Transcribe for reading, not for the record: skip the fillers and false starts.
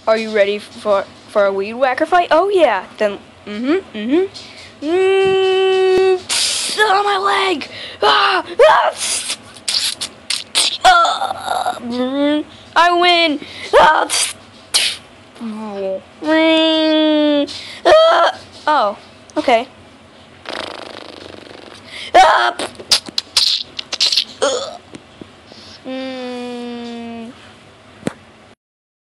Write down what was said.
Are you ready for a weed whacker fight? Oh yeah. Then oh, my leg! I win! Oh, okay.